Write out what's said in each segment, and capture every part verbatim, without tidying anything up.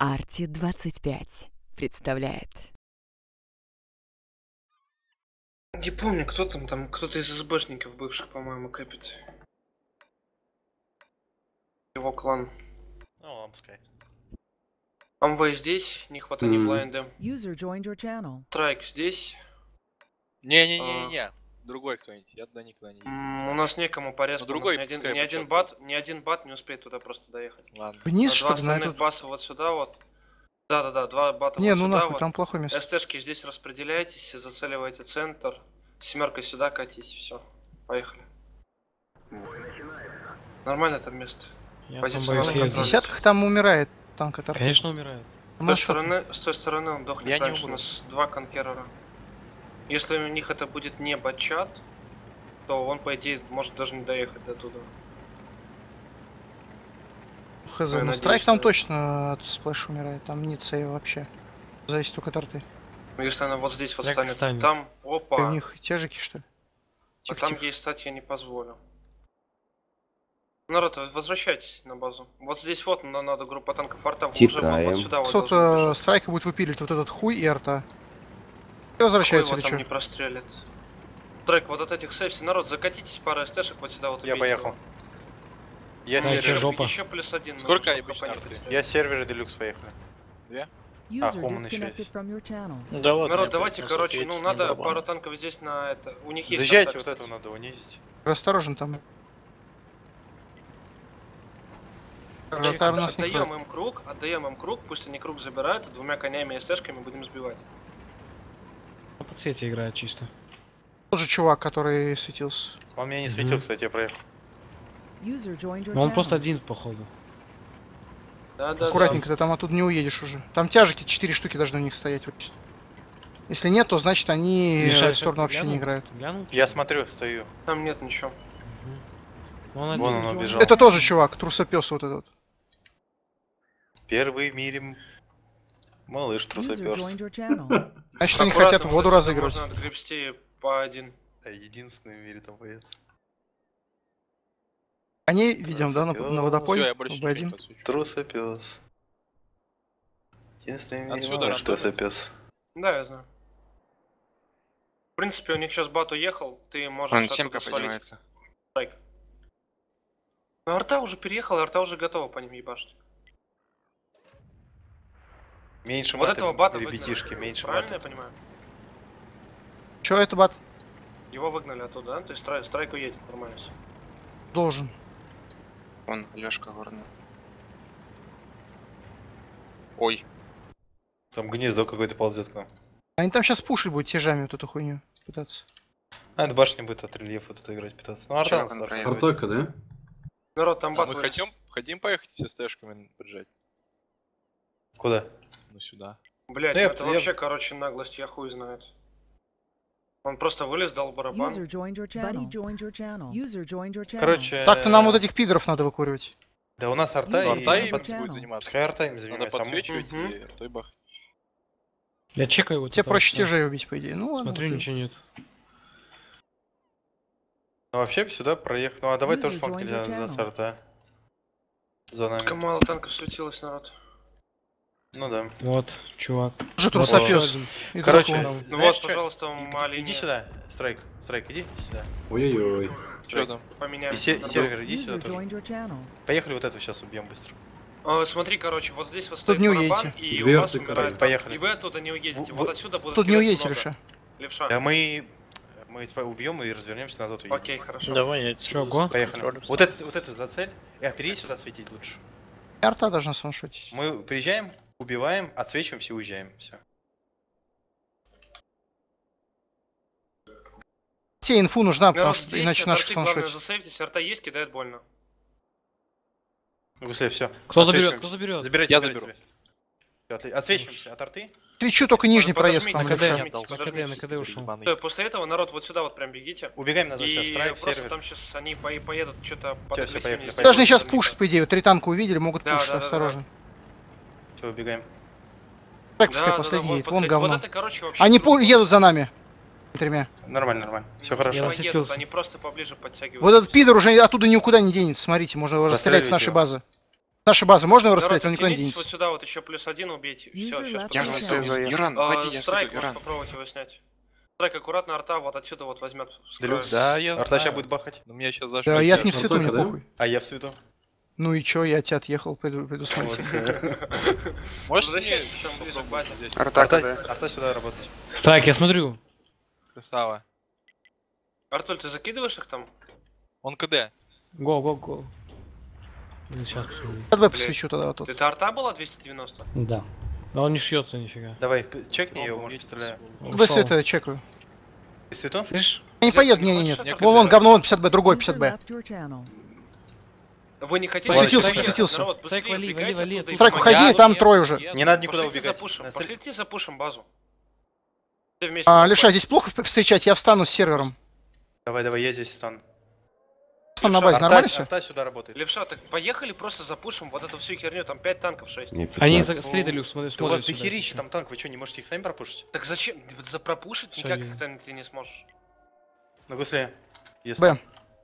Арти двадцать пять представляет. Не помню, кто там, там кто-то из СБшников бывших, по-моему, кэпит. Его клан. Ну, ладно, пускай. Амвей здесь, не хватает mm. блайнда. Страйк здесь. Не-не-не-не, а... другой кто-нибудь, я туда никуда не еду. Mm, у нас некому по респу, другой, ни, один, ни, один бат, ни один бат не успеет туда просто доехать. Ладно. Вниз, а что два ли, остальных этот... баса вот сюда вот. Да-да-да, два бата не, вот ну сюда нахуй, вот. там плохое место. СТшки здесь распределяйтесь, зацеливайте центр. Семеркой сюда катись, все. Поехали. Нормально там место. В десятках там умирает танк от арты. Конечно умирает. С той, стороны, с той стороны он дохнет я раньше, у нас два конкерера. Если у них это будет не батчат, то он, по идее, может даже не доехать до туда. Хз, ну страйк там точно от сплэш умирает, там нет сейва вообще. Зависит только от арты. Ну если она вот здесь вот станет, станет, там, опа. И у них тяжики, что ли? А там ей стать я не позволю. Народ, возвращайтесь на базу. Вот здесь вот нам надо группа танков арта, уже вот, вот сюда вот. Вот страйка будет выпилить вот этот хуй и арта. И возвращается или что? не прострелит. Страйк, вот от этих сейвси, народ, закатитесь пару стешек вот сюда вот. Я поехал. Его. Я а, сервер. Еще, еще плюс один. Сколько они обычно? Я сервер и делюкс поехали. Две? А, хом еще да ладно. Народ, давайте, короче, ну надо пару танков здесь на это. У них есть. Заезжайте, вот этого надо унизить. Осторожен там. Отдаем им круг, отдаем им круг, пусть они круг забирают, двумя конями и СТшками будем сбивать. По цвете играет чисто. Тот же чувак, который светился. Он меня не светил, кстати, я проехал. Но он просто один, походу. Да, да, аккуратненько, да. ты там оттуда не уедешь уже. Там тяжики четыре штуки должны у них стоять. Если нет, то значит они в сторону вообще не играют. Я смотрю, стою. Там нет ничего. Вон он убежал. Это тот же чувак, трусопес вот этот. Первый в мире малыш трусопес. Значит они хотят воду разыгрывать. Можно отгребсти по один. А единственный в мире там боец. Они, видим, да, на, на водопой. Трусопес. Единственный в мире малыш трусопес. Да, я знаю. В принципе, у них сейчас бат уехал, ты можешь оттуда свалить. Но арта уже переехала, арта уже готова по ним ебашить. Меньше вот маты, этого бата ребятишки, выгнали. меньше Правильно маты. Я понимаю? Чё это бат? Его выгнали оттуда, да? То есть страй, страйк уедет, нормально все. Должен. Вон, Лёшка горный. Ой. Там гнездо какое-то ползет к нам. Они там сейчас пушить будут тяжами вот эту хуйню пытаться. А, это башня будет от рельефа вот это играть пытаться. Ну, арта Артака, да? Народ, там бат а мы хотим, хотим поехать с СТшками поджать? Куда? Ну сюда. Блять, ну, ну это я... вообще, короче, наглость, я хуй знает. Он просто вылез, дал барабан. Короче... Так-то нам вот этих пидоров надо выкуривать. Да у нас арта, и... арта и... им будет заниматься. Пускай арта им занимается. Надо подсвечивать угу. и той бах. Я чекаю его. Тебе проще тяжей убить, по идее. Ну ладно. Смотрю, ничего нет. Ну вообще сюда проехал. Ну а давай тоже фанки за, за арта. За нами. Слишком мало танков светилось, народ. Ну да. Вот, чувак. Уже трусопес. Короче, ну вот, что? Пожалуйста, мали. Иди сюда, страйк, страйк, иди сюда. Ой-ой-ой. Что там? Поменяем. Сервер, иди сюда тоже. Поехали вот этого сейчас убьем быстро. О, смотри, короче, вот здесь вот стоит барабан, и Дверцы, у вас умирает. Поехали. И вы оттуда не уедете. Вот отсюда будут. Тут не уедете, Леша. Левша. Да мы... Мы убьем и развернемся назад. Уедем. Окей, хорошо. Давай, я Чего? Поехали. Вот это, вот это за цель. И оперись сюда светить лучше. Арта должна сваншотить. Мы приезжаем, убиваем, отсвечиваемся и уезжаем. Все. Тебе инфу нужна, народ, потому что здесь, иначе наших сваншотить. Главное засейвитесь, арта есть, кидает больно. Гуслей, все. Кто заберет? Кто заберет? Забирайте, я заберу. Отсвечиваемся от арты. Свечу только нижний проезд, на КД, на КД ушел. После этого, народ, вот сюда вот прям бегите. Убегаем назад сейчас, страйк, просто сервер. там сейчас они поедут что-то под агрессивнее. Должны сейчас пушить, по идее. Три танка увидели, могут пушить, осторожно. Все, убегаем. Так, пускай последний едет, вон говно. Они едут за нами. Тремя. Нормально, нормально. Все хорошо. Едут, они просто поближе подтягивают. Вот этот пидор уже оттуда никуда не денется, смотрите, можно его расстрелять с нашей базы. Наша база, можно его расстрелять? Он Народ, никуда не оттянитесь денется. вот сюда, вот еще плюс один убейте. Все, User сейчас left Я your все channel. заехал. Юран, А, уходи, я страйк, всё, может Юран. попробовать его снять. Страйк, аккуратно, арта вот отсюда вот возьмет. Делюкс. Да, я Арта сейчас знаю. будет бахать. Ну, меня сейчас Да, зашли. я не в свету, мне похуй. А я в свету. Ну и чё, я от тебя отъехал, преду- предусмотрел. Можешь мне Возвращайтесь там ближе к базе. здесь? Арта Арта, КД. арта сюда работает. Страйк, я смотрю. Красава. Артуль, ты закидываешь их там? Он КД. Го, го, го. Сейчас. Давай посвечу тогда вот тут. Это арта была двести девяносто? Да. Но он не шьется нифига. Давай, п- чекни его, может, постреляю. Вы света чекаю. Ты в свету? Слышишь? Я не Где поеду, ты не, не не, хочешь нет. это Вон, вон, сделать? говно, вон пятьдесят бэ, другой User пятьдесят бэ. left your channel. Вы не хотите? Посветился, Народ, посветился. Народ, Страйк, быстрее вали, убегайте вали, вали оттуда и оттуда. Страйк, помогайте. уходи, там трое уже. Не надо никуда Пошлите убегать. запушим, На- пошлите запушим базу. Все вместе. А, попали. Левша, здесь плохо встречать, я встану с сервером. Давай, давай, я здесь встану. Там на Левша, базе, Арта, нормально все? арта сюда работает. Левша, так поехали просто запушим вот эту всю херню, там пять танков, шесть. Они за стрелялись, смотри, Да у вас смотрят сюда. дохерища там танк, вы что, не можете их сами пропушить? Так зачем? За пропушить Всё, никак я- ты, ты не сможешь. Ну, быстрее. Если- Б.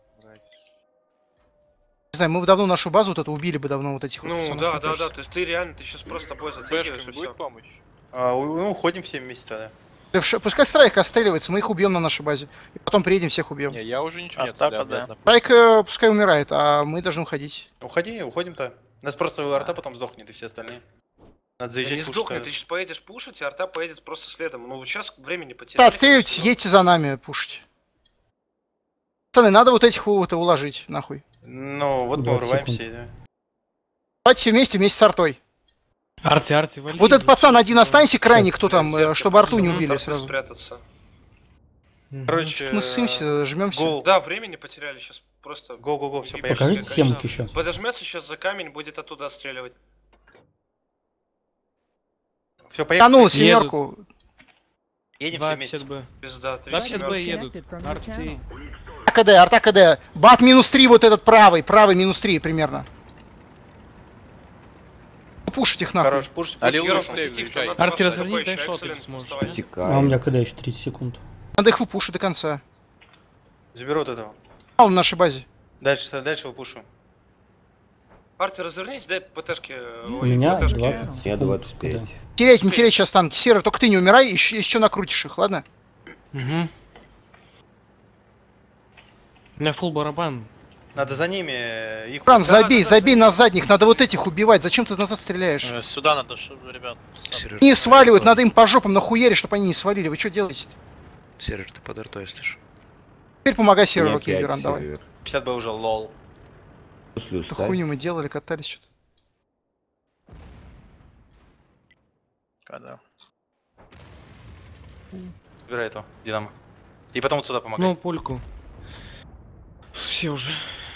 Не знаю, мы бы давно нашу базу вот эту убили бы давно вот этих вот Ну пацанов, да, мне да, да, кажется. то есть ты реально, ты сейчас просто бой С затягиваешь и бэшками все. будет помощь? А, у- ну, уходим все вместе тогда. Левша, пускай Страйк отстреливается, мы их убьем на нашей базе. И потом приедем, всех убьем. Не, я уже ничего не Арта отстрелял, КД. блядь, на- Страйк э, пускай умирает, а мы должны уходить. Уходи, уходим-то. Нас просто арта потом сдохнет и все остальные. Надо Да заезжать не пушить, сдохнет, э. ты сейчас поедешь пушить, и арта поедет просто следом. Ну вот сейчас времени Да, потеряли. отстреливайтесь, едьте за нами, пушите. Пацаны, надо вот этих вот уложить, нахуй. Ну, вот мы двадцать врываемся. секунд. и, да. Давайте все вместе, вместе с артой. Арти, арти, вали. Вот этот пацан один останься крайний, кто там, Зеркало, э, чтобы арту не зеркало, убили арты сразу. спрятаться. Мгм. Короче, Мы ссымся, жмемся. гол, Да, времени потеряли сейчас просто. го-го-го, все, И поехали. покажите Покажите семки еще. Подожмется сейчас за камень, будет оттуда отстреливать. Все, поехали. Канул Едут. семерку. Едем все два вместе. пятьдесят бэ. Пизда, три два пятьдесят бэ семерки. едут. Disconnected from your Арти. channel. КД, арта КД. Бат минус три, вот этот правый, правый минус три примерно. Пушить их нахуй. Хорош, пушить, Али, пушить. Юра, быстрее позитив, выезжай. там надо Арти, вас развернись, любой дай еще шот, excellent если сможешь. доставай. А у меня КД еще тридцать секунд. Надо их выпушить до конца. Заберу вот этого. А, на нашей базе. Дальше, дальше выпушу. Арти, развернись, дай ПТшки. У ой, меня ПТшки. двадцать секунд. двадцать пять. КД. Терять, не терять сейчас танки. Серый, только ты не умирай, еще, еще накрутишь их, ладно? Угу. У меня фул барабан. Надо за ними э, их... Прям Да, забей, да, да, забей забей. на задних, надо вот этих убивать. Зачем ты назад стреляешь? Сюда надо, чтобы, ребят. Не сваливают, надо им по жопам нахуярить, чтобы они не свалили. Вы что делаете? Сервер, ты под артой, если что. Теперь помогай серверу, окей, Юран, давай. пятьдесят бэ уже, лол. Эту хуйню мы делали, катались что-то. Когда? Забирай этого, Динамо. И потом вот сюда помогай. Ну, пульку. Все уже.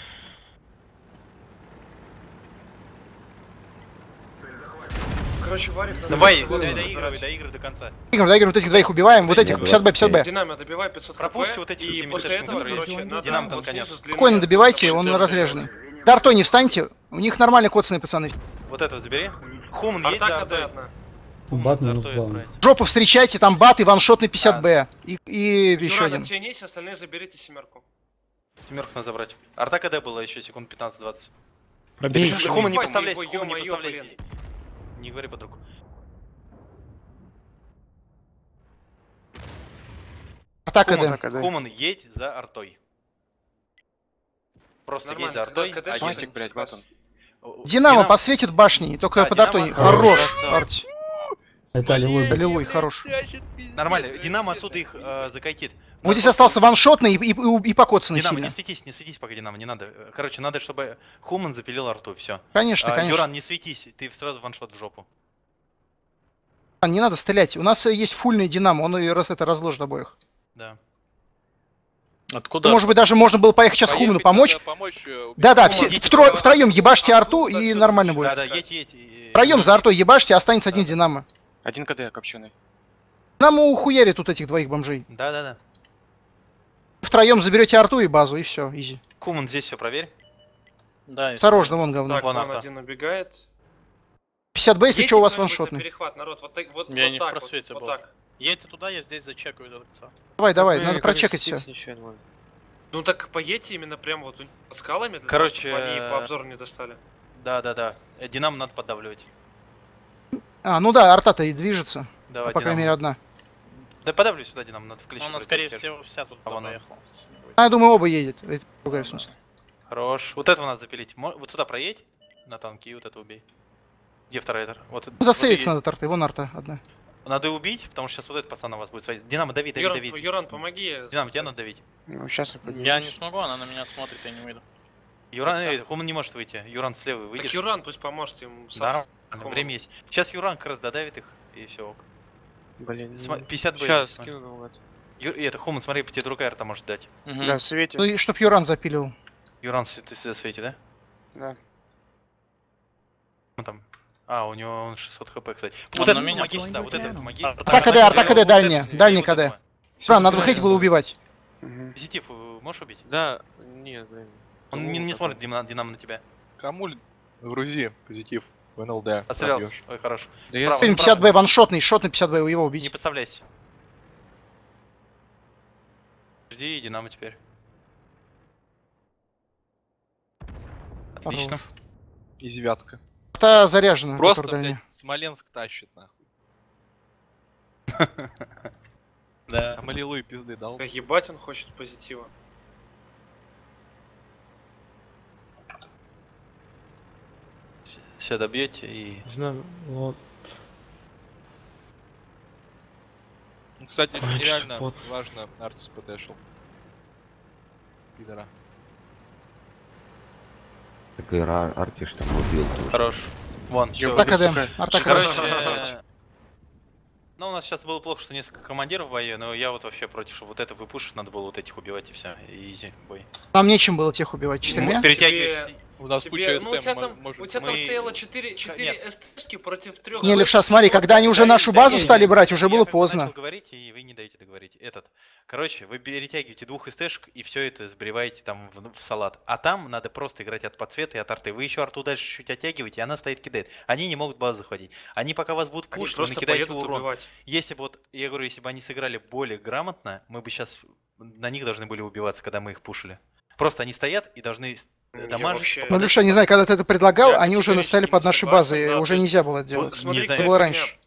Короче, Варик, надо Давай, было дай- забирать. доигрывай, доигрывай до конца. Игорь, да, Игорь, вот этих двоих убиваем, вот этих пятьдесят бэ, пятьдесят бэ. Динамо, добивай пятьсот хп. Пропушьте вот эти и все после мишечки, этого, которые короче, есть. надо Динамо там вот конец. снизу с длины Спокойно добивайте, чтобы он ты разряженный. Да, артой не встаньте, у них нормально коцаные пацаны. Вот этого забери. Хуман, едь Арта за КД артой. одна. Хуман Бат за минус артой два. отправить. Жопу встречайте, там бат и ваншотный пятьдесят бэ. И, и еще Юран, один. оттянись, остальные заберите семерку. Семерку надо забрать. Арта КД было еще секунд пятнадцать-двадцать. Пробей. Ты Хуман, не Ебать, подставляйся, его, Хуман, не ё-моё, подставляйся. Не говори под руку. Атака Хуман, Д. КД. Хуман, едь за артой. Просто едь за артой. когда- когда один. щас- блядь, вот он. О, Динамо посветит башней, только Да, под артой. Динамо- Хорош, Хорошо. Арти. Это аллилуйя. Аллилуй, хорош. Нормально, Динамо отсюда их э, закайтит. Вот здесь остался ваншотный и, и, и, и покоцанный Динамо, сильно. не светись, не светись пока, Динамо, не надо. Короче, надо, чтобы Хуман запилил арту, все. Конечно, конечно. Юран, не светись, ты сразу ваншот в жопу. Не надо стрелять. У нас э, есть фульный Динамо, он и раз это разложит обоих. Да. Откуда? Может быть, даже можно было поехать сейчас Поехать Хуману помочь. надо помочь, э, убить. Да-да, Хуман, все едь втро- туда. втроем ебашьте арту Откуда и отсюда нормально начинать? будет. Да, да, едь, едь. и- Втроем за артой ебашьте, останется один Динамо. Один КД копченый. Нам ухуярит тут этих двоих бомжей. Да, да, да. Втроем заберете арту и базу, и все, изи. Хуман, здесь все проверь. Да, если- Осторожно, вон говно. Так, Вон вон арта. один убегает. пятьдесят бэ, если Едьте что, у вас кто-нибудь на ваншотный. перехват, народ, вот так вот, Я вот не в так просвете вот, был. вот так. Едьте туда, я здесь зачекаю до конца. Давай, давай, Э, надо как прочекать все. сидеть ничего не могу. Ну так поедьте именно прямо вот под скалами, для Короче, того, чтобы они э, по обзору не достали. Да, да, да. Э, Динамо надо поддавливать. А, ну да, арта-то и движется. Давай, По крайней мере, одна. Да подавлю сюда, Динамо, надо включить. Ну, она, скорее всего, вся тут поехала. А, я думаю, оба едет. Это другая, в смысле. Хорош. Вот этого надо запилить. Вот сюда проедь на танке и вот это убей. Где вторая этаж? Вот, Засейвиться вот надо торты, вон арта одна. Надо убить, потому что сейчас вот этот пацан на вас будет сводить. Динамо, дави, дави, Юран, дави. Юран, помоги. Динамо, тебя надо давить. Ну, сейчас я не смогу, она на меня смотрит, я не выйду. Юран, э, Хуман не может выйти. Юран слева выйдет. Так Юран пусть поможет ему. Да, время есть. Сейчас Юран как раз додавит их, и все ок. Блин, пятьдесят б. сейчас скину это. Ю... Это Хуман, смотри, тебе другая арта может дать. Угу. Да, Свете. Ну и чтоб Юран запилил. Юран, ты в свете, да? Да. Ну там. А, у него он шестьсот хп, кстати. Он Вот на это меня помоги сюда, вот это помоги. Арта КД, арта КД, дальняя, дальний КД. Правильно, надо выходить было убивать. Позитив можешь убить? Да, нет, блин. Он не, не смотрит Динамо, Динамо на тебя. Кому грузи позитив в эн эл дэ? Отстрелялся. Ой, хорош. Да Справа, Фильм справа. пятьдесят бэ, ваншотный, шотный пятьдесят бэ, его Не убить. подставляйся. Жди Динамо теперь. Отлично. Хорош. Извятка. Арта заряжена. Просто, которая блядь, дальняя. Смоленск тащит, нахуй. Да. А Малилуй пизды дал. Да ебать он хочет позитива. Сейчас добьете и... Знаю, вот. Ну, кстати, еще Ой, нереально вот. важно Артис пэтэшил. Пидора. Так и Ар- Артиш там убил тоже. Хорош. Вон, всё. Арта КД, арта КД. Короче, э, ну у нас сейчас было плохо, что несколько командиров в бою, но я вот вообще против, что вот это выпушишь, надо было вот этих убивать и все, и изи бой. Нам нечем было тех убивать, четырьмя. Ну, перетягиваешь. У нас Тебе- куча ну, у тебя СТ, там, может... у тебя там мы- стояло четыре, четыре Нет. эстешки против трех. Не, Левша, смотри, когда они уже нашу базу стали брать, уже было поздно. Я начал говорить, и вы не даете договорить. Этот. Короче, вы перетягиваете двух эстэшек и все это сбриваете там в, в салат. А там надо просто играть от подсвета и от арты. Вы еще арту дальше чуть оттягиваете, и она стоит кидает. Они не могут базу захватить. Они пока вас будут Они пушить, вы просто накидаете поедут урон. убивать. Если бы вот, я говорю, если бы они сыграли более грамотно, мы бы сейчас на них должны были убиваться, когда мы их пушили. Просто они стоят и должны Я дамажить. вообще- Ну, Левша, не знаю, когда ты это предлагал, Я они уже категорически стояли под не нашей согласен, базой, да, уже то есть- нельзя было это делать. Смотри, Не какая знаю. было фигня. раньше.